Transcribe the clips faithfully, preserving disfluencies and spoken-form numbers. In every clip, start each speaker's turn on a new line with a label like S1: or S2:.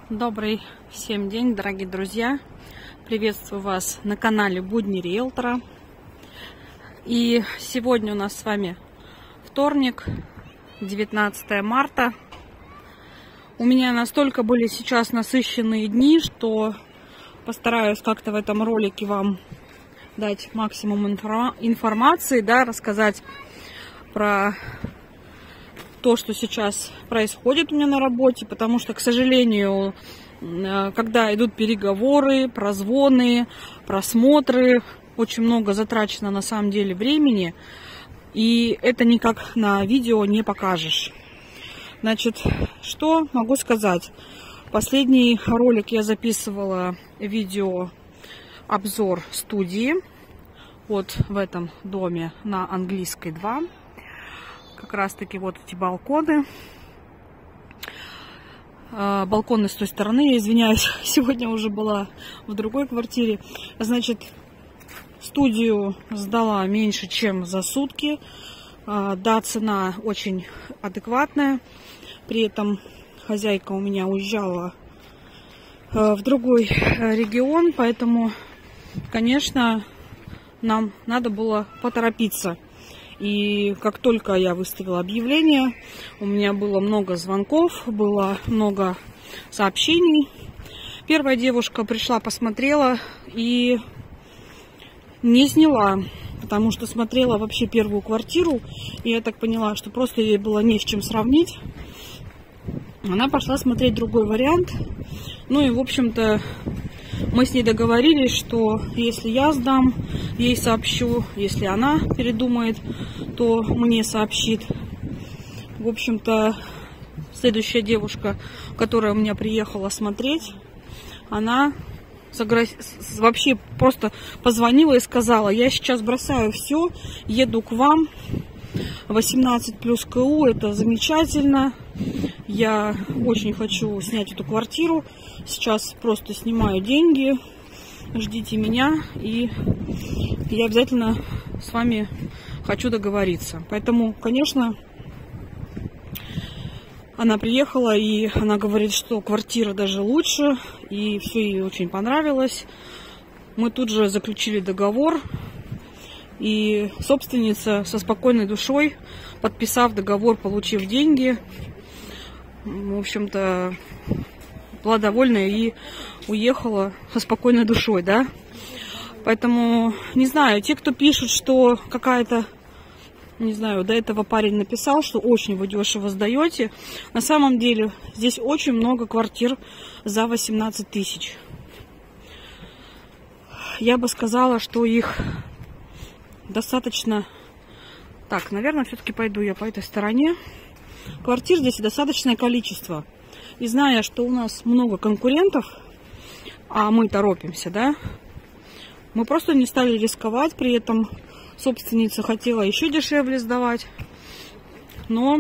S1: Добрый всем день, дорогие друзья! Приветствую вас на канале Будни Риэлтора. И сегодня у нас с вами вторник, девятнадцатое марта. У меня настолько были сейчас насыщенные дни, что постараюсь как-то в этом ролике вам дать максимум информации, да, рассказать про то, что сейчас происходит у меня на работе, потому что, к сожалению, когда идут переговоры, прозвоны, просмотры, очень много затрачено на самом деле времени, и это никак на видео не покажешь. Значит, что могу сказать? Последний ролик я записывала видео обзор студии вот в этом доме на Английской два. Как раз таки вот эти балконы. Балконы с той стороны, я извиняюсь, сегодня уже была в другой квартире. Значит, студию сдала меньше, чем за сутки. Да, цена очень адекватная. При этом хозяйка у меня уезжала в другой регион, поэтому, конечно, нам надо было поторопиться. И как только я выставила объявление, у меня было много звонков, было много сообщений. Первая девушка пришла, посмотрела и не сняла, потому что смотрела вообще первую квартиру, и я так поняла, что просто ей было не с чем сравнить. Она пошла смотреть другой вариант. Ну и, в общем-то, мы с ней договорились, что если я сдам, ей сообщу. Если она передумает, то мне сообщит. В общем-то, следующая девушка, которая у меня приехала смотреть, она вообще просто позвонила и сказала: я сейчас бросаю все, еду к вам. восемнадцать плюс КУ, это замечательно. Я очень хочу снять эту квартиру. Сейчас просто снимаю деньги. Ждите меня, и я обязательно с вами хочу договориться. Поэтому, конечно, она приехала, и она говорит, что квартира даже лучше, и все ей очень понравилось. Мы тут же заключили договор, и собственница со спокойной душой, подписав договор, получив деньги, в общем-то, была довольна и уехала со спокойной душой, да. Поэтому, не знаю, те, кто пишут, что какая-то, не знаю, до этого парень написал, что очень вы дешево сдаете. На самом деле, здесь очень много квартир за восемнадцать тысяч. Я бы сказала, что их достаточно... Так, наверное, все-таки пойду я по этой стороне. Квартир здесь достаточное количество. И зная, что у нас много конкурентов, а мы торопимся, да, мы просто не стали рисковать. При этом собственница хотела еще дешевле сдавать. Но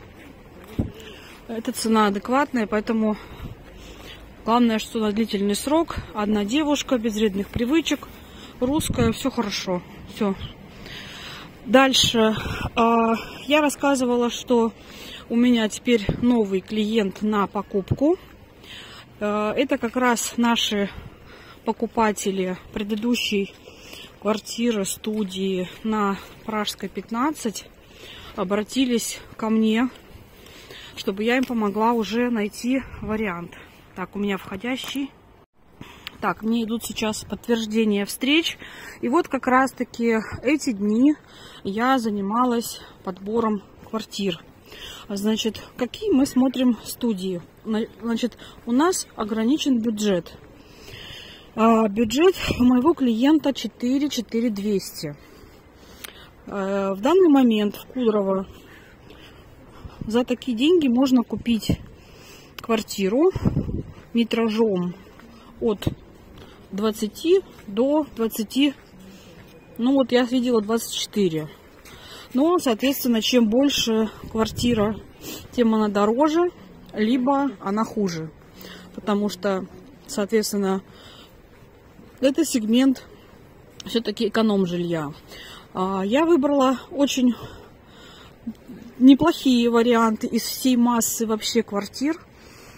S1: эта цена адекватная, поэтому главное, что на длительный срок. Одна девушка, без вредных привычек, русская, все хорошо. Все. Дальше я рассказывала, что у меня теперь новый клиент на покупку. Это как раз наши покупатели предыдущей квартиры, студии на Пражской пятнадцать обратились ко мне, чтобы я им помогла уже найти вариант. Так, у меня входящий. Так, мне идут сейчас подтверждения встреч. И вот как раз-таки эти дни я занималась подбором квартир. Значит, какие мы смотрим студии? Значит, у нас ограничен бюджет. А, бюджет у моего клиента четыре тысячи двести. А, в данный момент в Кудрово за такие деньги можно купить квартиру метражом от двадцати до двадцати. Ну вот я видела двадцать четыре. Но, соответственно, чем больше квартира, тем она дороже, либо она хуже. Потому что, соответственно, это сегмент все-таки эконом-жилья. Я выбрала очень неплохие варианты из всей массы вообще квартир.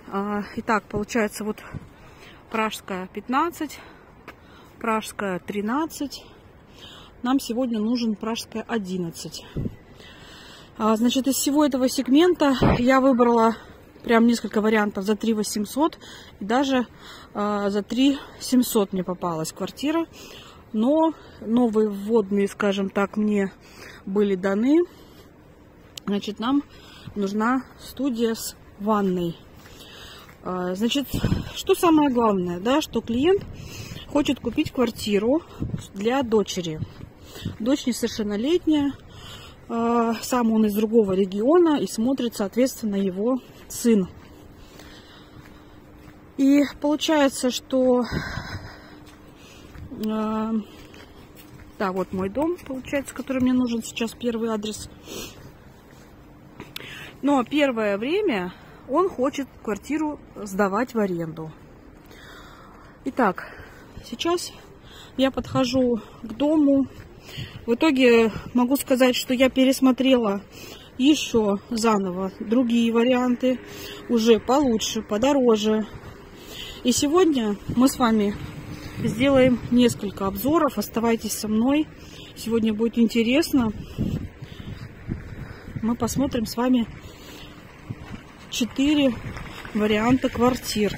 S1: Итак, получается вот Пражская пятнадцать, Пражская тринадцать. Нам сегодня нужен Пражская одиннадцать. Значит, из всего этого сегмента я выбрала прям несколько вариантов за три восемьсот. И даже за три семьсот мне попалась квартира. Но новые вводные, скажем так, мне были даны. Значит, нам нужна студия с ванной. Значит, что самое главное, да, что клиент хочет купить квартиру для дочери. Дочь несовершеннолетняя, сам он из другого региона, и смотрит, соответственно, его сын. И получается, что... Да, вот мой дом, получается, который мне нужен сейчас, первый адрес. Но первое время он хочет квартиру сдавать в аренду. Итак, сейчас я подхожу к дому. В итоге могу сказать, что я пересмотрела еще заново другие варианты, уже получше, подороже. И сегодня мы с вами сделаем несколько обзоров. Оставайтесь со мной. Сегодня будет интересно. Мы посмотрим с вами четыре варианта квартир.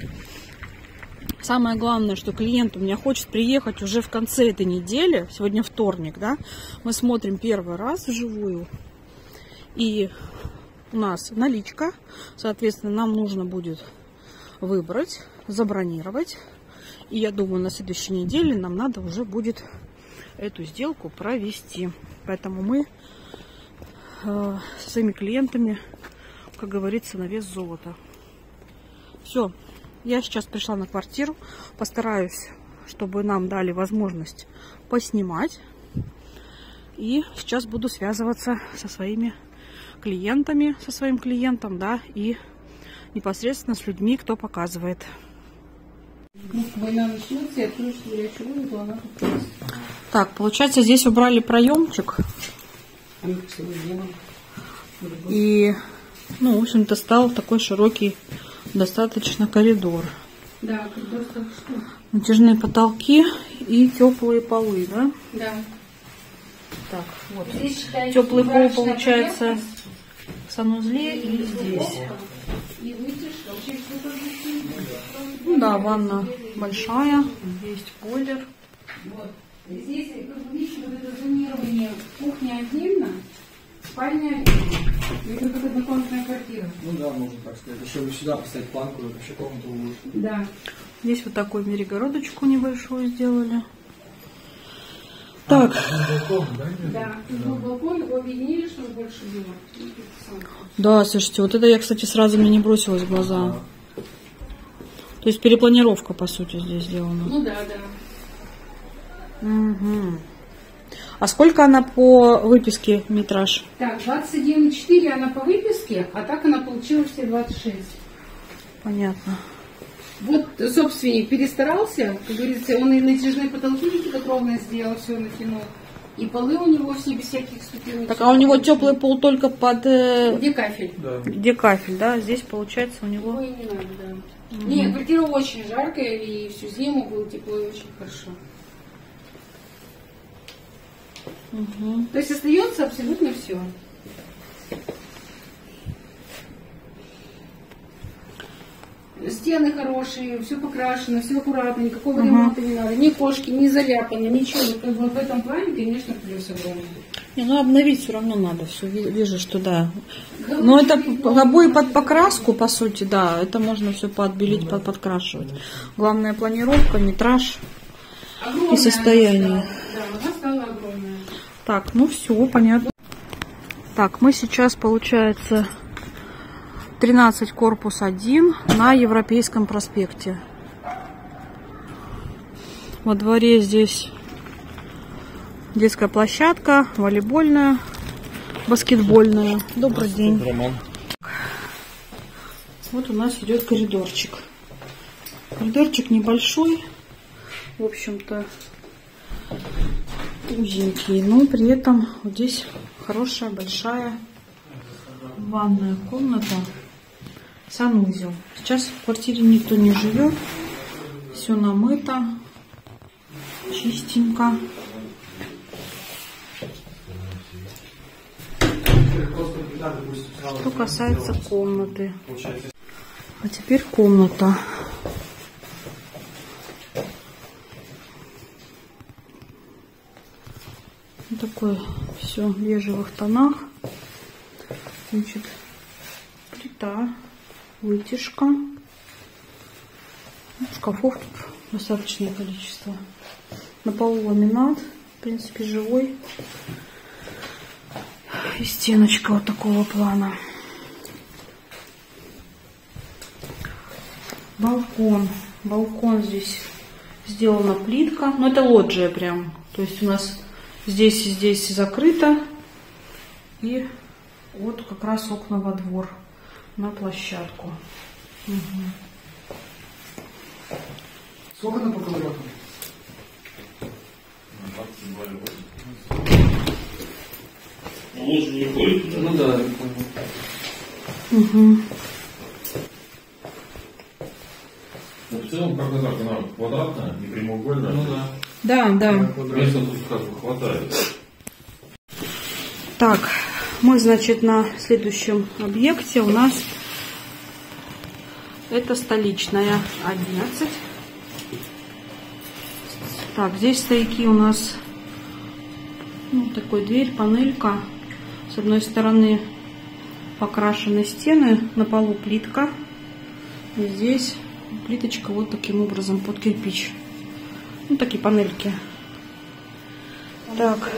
S1: Самое главное, что клиент у меня хочет приехать уже в конце этой недели. Сегодня вторник, да? Мы смотрим первый раз вживую. И у нас наличка. Соответственно, нам нужно будет выбрать, забронировать. И я думаю, на следующей неделе нам надо уже будет эту сделку провести. Поэтому мы э, со своими клиентами, как говорится, на вес золота. Все. Я сейчас пришла на квартиру, постараюсь, чтобы нам дали возможность поснимать. И сейчас буду связываться со своими клиентами, со своим клиентом, да, и непосредственно с людьми, кто показывает. Так, получается, здесь убрали проемчик. И, ну, в общем-то, стал такой широкий достаточно коридор.
S2: Да, достаточно.
S1: Натяжные потолки и теплые полы, да?
S2: Да.
S1: Так, вот.
S2: Здесь, считаете,
S1: теплый пол получается в санузле и здесь.
S2: И вытяжка.
S1: Ну да, ванна большая, есть бойлер.
S2: Вот. Здесь, как вы видите, вот это зонирование, кухня отдельно, спальня отдельно. Это как однокомнатная квартира.
S3: Ну да, можно так сказать. Чтобы сюда поставить планку, это вообще комнату улучшить.
S2: Да.
S1: Здесь вот такую перегородочку небольшую сделали. Так.
S3: А, балкон, да?
S2: Да, тут был балкон, его объединили, чтобы больше было.
S1: Да, слушайте, вот это я, кстати, сразу мне не бросилось в глаза. То есть перепланировка, по сути, здесь сделана.
S2: Ну да, да.
S1: Угу. А сколько она по выписке метраж?
S2: Так, двадцать один и четыре она по выписке, а так она получилась все двадцать шесть.
S1: Понятно.
S2: Вот собственник перестарался, как говорится, он и натяжные потолки какие-то ровно сделал, все натянул. И полы у него все без всяких ступенек.
S1: Так, а у него теплый пол только под... Э...
S2: Где кафель?
S3: Да.
S1: Где кафель, да? Здесь получается у него...
S2: Ой, не надо, да. Угу. Нет, квартира очень жаркая, и всю зиму было тепло и очень хорошо.
S1: Угу.
S2: То есть остается абсолютно все. Стены хорошие, все покрашено, все аккуратно, никакого
S1: угу.
S2: ремонта не надо, ни кошки, ни заляпано, ничего. Как бы в этом плане, конечно, плюс огромный.
S1: Не, ну обновить все равно надо, все вижу, что да. Но это обои под покраску, по сути, да, это можно все подбелить, под подкрашивать. Главная планировка, метраж
S2: огромная
S1: и состояние.
S2: Она стала, да, она стала огромная.
S1: Так, ну все, понятно. Так, мы сейчас, получается, тринадцать корпус один на Европейском проспекте. Во дворе здесь детская площадка, волейбольная, баскетбольная. Добрый день.
S3: Роман.
S1: Вот у нас идет коридорчик. Коридорчик небольшой, в общем-то, узенький, но при этом вот здесь хорошая большая ванная комната. санузел. Сейчас в квартире никто не живет. Все намыто. Чистенько. Что касается комнаты. А теперь комната. Вот такое все в бежевых тонах. Значит, плита, вытяжка. Шкафов тут достаточное количество. На полу ламинат, в принципе, живой. И стеночка вот такого плана. Балкон. Балкон здесь сделана плитка. Но это лоджия прям. То есть у нас здесь и здесь закрыто. И вот как раз окна во двор. На площадку. Угу.
S3: Сколько на поколотку?
S4: Лучше не ходит.
S3: Ну да, я понял.
S1: Угу.
S4: Ну, в целом, как так, она квадратная, не прямоугольная.
S3: Ну да.
S1: Да, да.
S4: Места тут как бы хватает.
S1: Так, мы, значит, на следующем объекте у нас это столичная одиннадцать. Так, здесь стояки у нас, ну, такой дверь, панелька. С одной стороны покрашены стены, на полу плитка. И здесь плиточка вот таким образом под кирпич. Ну, такие панельки. Так.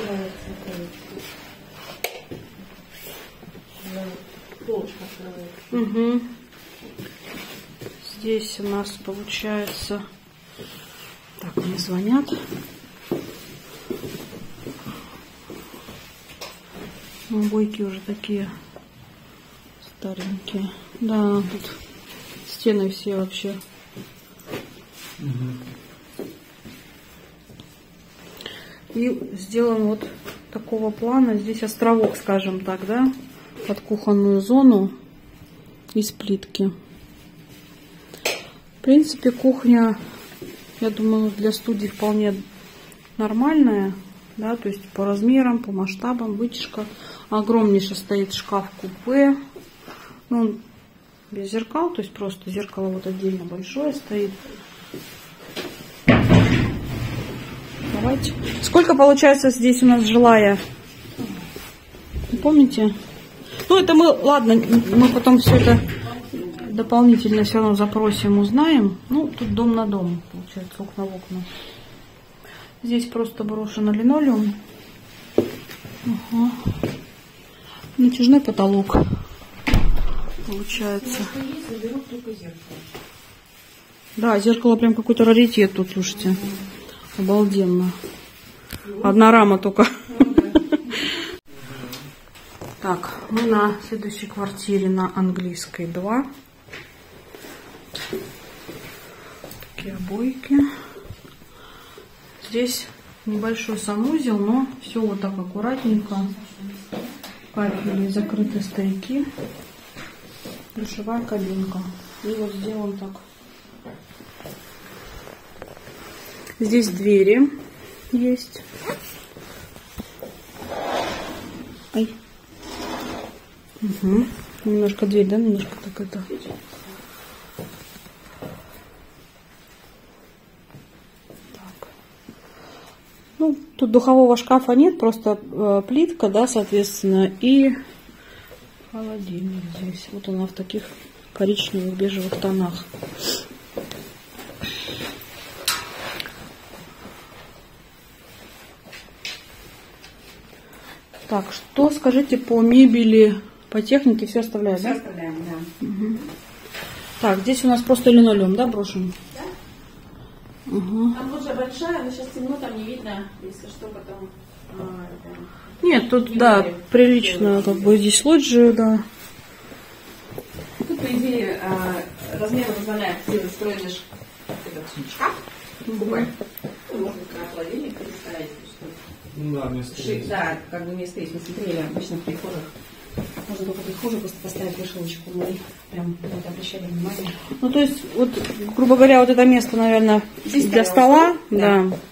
S1: Угу. Здесь у нас получается... Так, мне звонят. Обойки уже такие старенькие. Да, тут стены все вообще.
S3: Угу.
S1: И сделан вот такого плана. Здесь островок, скажем так, да, под кухонную зону из плитки. В принципе, кухня, я думаю, для студии вполне нормальная, да, то есть по размерам, по масштабам, вытяжка. Огромнейший стоит шкаф-купе, ну, он без зеркал, то есть просто зеркало вот отдельно большое стоит. Давайте. Сколько получается здесь у нас жилая? Не помните? Ну, это мы, ладно, мы потом все это дополнительно все равно запросим, узнаем. Ну, тут дом на дом, получается, окна в окна. Здесь просто брошено линолеум. Угу. Натяжной потолок. Получается. Да, зеркало прям какой-то раритет тут, слушайте. Обалденно. Одна рама только. Так, мы на следующей квартире на Английской два. Такие обойки. Здесь небольшой санузел, но все вот так аккуратненько. Кафели, закрыты стояки. Душевая кабинка. И вот сделан так. Здесь двери есть. Ай. Угу. Немножко дверь, да, немножко так это. Так. Ну, тут духового шкафа нет, просто э, плитка, да, соответственно, и холодильник здесь. Вот она в таких коричневых бежевых тонах. Так, что скажите по мебели, по технике, все оставляем,
S2: Все
S1: да?
S2: оставляем, да.
S1: Угу. Так, здесь у нас просто линолеум, да, брошен?
S5: Да.
S1: Угу.
S5: Там лоджия большая, но сейчас темно, там не видно, если что, потом... А, это...
S1: Нет, тут,
S5: Не
S1: да,
S5: знаю.
S1: прилично, как бы здесь лоджия, да.
S5: Тут, по идее, а, размеры позволяют сделать встроенный ш- этот шкаф. Купе. Ну, можно как холодильник представить. Что
S3: Ну да, место
S5: ши-
S3: есть.
S5: да, как бы место есть. Мы смотрели обычно в прихожих. можно только прихожую просто поставить вешалочку, ну и прям вот обращали внимание.
S1: Ну, то есть, вот, грубо говоря, вот это место, наверное,
S5: Здесь
S1: для
S5: стола,
S1: стола, да.
S5: да.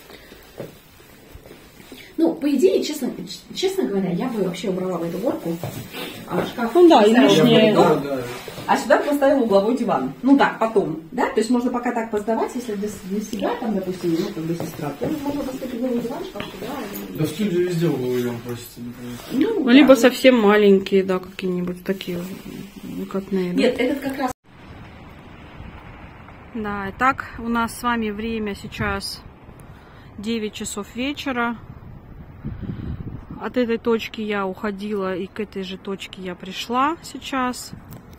S5: Ну, по идее, честно, честно говоря, я бы вообще убрала в эту горку. А шкаф
S1: Ну да, и
S5: поставила
S1: лишнее.
S5: в коридор,
S3: Да, да.
S5: а сюда поставила угловой диван. Ну так, потом, да? То есть можно пока так поздавать, если для, для себя, там, допустим, ну, как бы сестра, то можно поставить угловой диван, шкаф сюда. И...
S3: Да в студию везде угловой диван просится, например.
S5: Ну,
S1: Ну, либо
S5: да.
S1: совсем маленькие, да, какие-нибудь такие выкатные. Да?
S5: Нет, этот как раз...
S1: Да, итак, у нас с вами время сейчас девять часов вечера. От этой точки я уходила, и к этой же точке я пришла сейчас.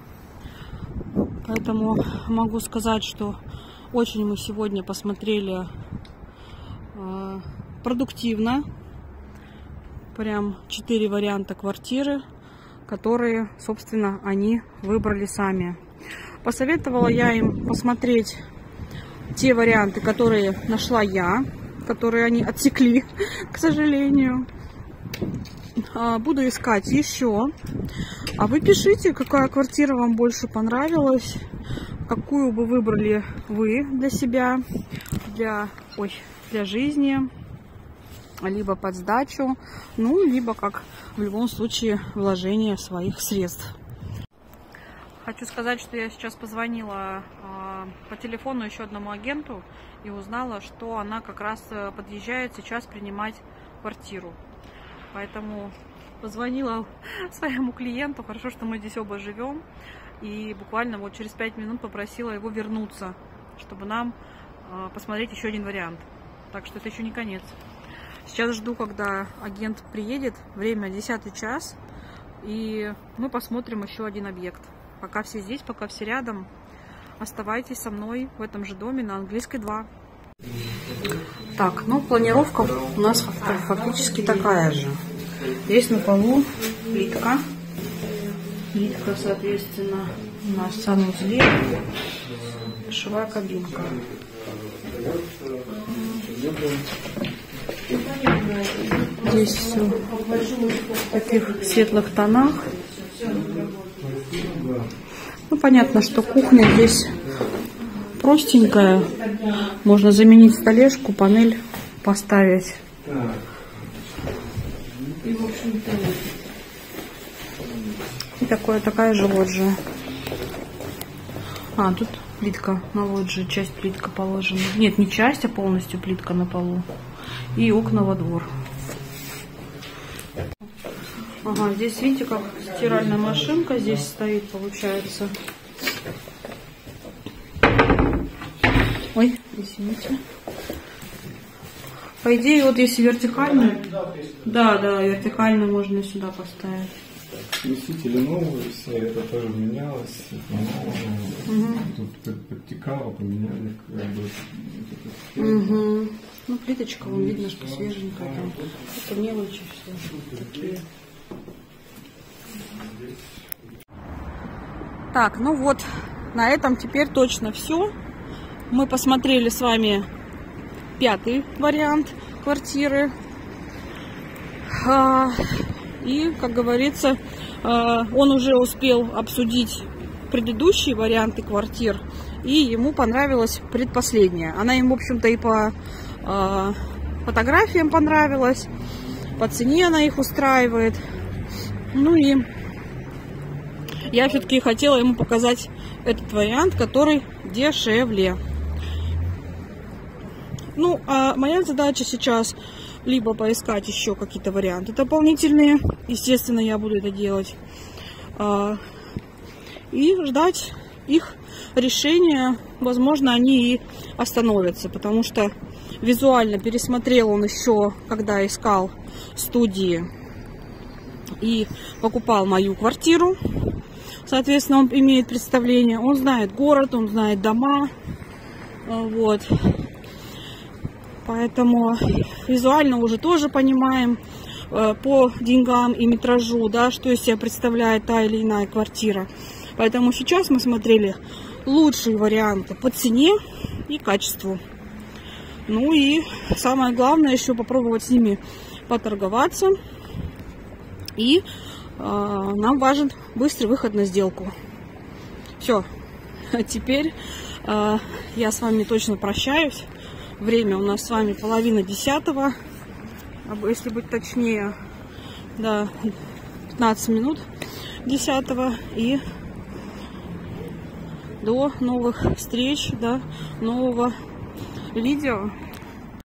S1: Поэтому могу сказать, что очень мы сегодня посмотрели э, продуктивно. Прям четыре варианта квартиры, которые, собственно, они выбрали сами. Посоветовала я им посмотреть те варианты, которые нашла я, которые они отсекли, к сожалению. Буду искать еще. А вы пишите, какая квартира вам больше понравилась, какую бы выбрали вы для себя, для, ой, для жизни, либо под сдачу, ну, либо как в любом случае вложение своих средств. Хочу сказать, что я сейчас позвонила э, по телефону еще одному агенту и узнала, что она как раз подъезжает сейчас принимать квартиру. Поэтому позвонила своему клиенту, хорошо, что мы здесь оба живем, и буквально вот через пять минут попросила его вернуться, чтобы нам э, посмотреть еще один вариант. Так что это еще не конец. Сейчас жду, когда агент приедет, время десятый час, и мы посмотрим еще один объект. Пока все здесь, пока все рядом, оставайтесь со мной в этом же доме на Английской два. Так, ну планировка у нас фактически такая же. Здесь на полу плитка. Плитка, соответственно, у нас в санузле. Душевая кабинка. Здесь все в таких светлых тонах. Ну, понятно, что кухня здесь простенькая. Можно заменить столешку, панель поставить. И, в общем-то, и такое, такая же лоджия. А, тут плитка на лоджии, часть плитка положена. Нет, не часть, а полностью плитка на полу. И окна во двор. Ага, здесь видите, как стиральная машинка здесь стоит, получается. Ой, извините. По идее, вот если вертикально, да, да, вертикально можно сюда поставить.
S6: Смесители новые, все это тоже менялось,
S1: Угу.
S6: тут подтекало, поменяли, как бы.
S1: Угу. Ну, плиточка, вон видно, что свеженькая там. Это мелочи все такие. Так, ну вот, на этом теперь точно все. Мы посмотрели с вами пятый вариант квартиры. И, как говорится, он уже успел обсудить предыдущие варианты квартир, и ему понравилась предпоследняя. Она им, в общем-то, и по фотографиям понравилась, по цене она их устраивает. Ну и я все-таки хотела ему показать этот вариант, который дешевле. Ну, а моя задача сейчас либо поискать еще какие-то варианты дополнительные, естественно, я буду это делать, и ждать их решения. Возможно, они и остановятся, потому что визуально пересмотрел он еще, когда искал студии и покупал мою квартиру. Соответственно, он имеет представление, он знает город, он знает дома, вот. Поэтому визуально уже тоже понимаем э, по деньгам и метражу, да, что из себя представляет та или иная квартира. Поэтому сейчас мы смотрели лучшие варианты по цене и качеству. Ну и самое главное еще попробовать с ними поторговаться и нам важен быстрый выход на сделку. Все. Теперь я с вами точно прощаюсь. Время у нас с вами половина десятого. Если быть точнее, да, пятнадцать минут десятого. И до новых встреч, до нового видео.